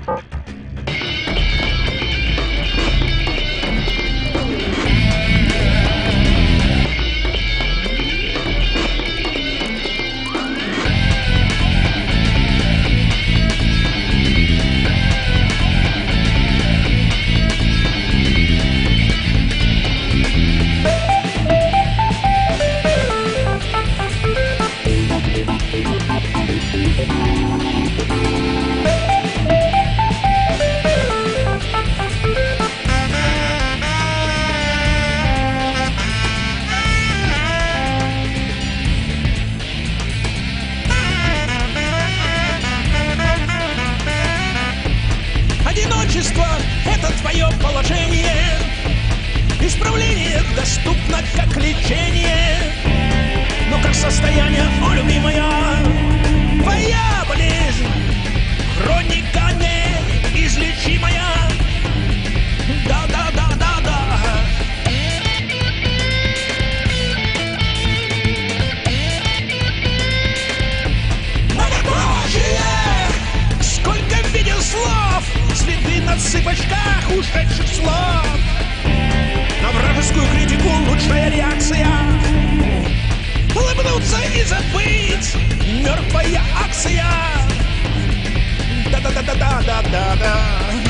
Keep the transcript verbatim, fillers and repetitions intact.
Одиночество — это твое положение. Исправление доступно как лечение. Но как состояние, о, любимая, твоя болезнь, хроника неизлечимая. Да-да-да-да-да. Многопрочие, сколько видел слов, следы на цыпочках ушедших слов. На вражескую критику лучшая реакция — улыбнуться и забыть. Мертвая акция. Да-да-да-да-да-да-да.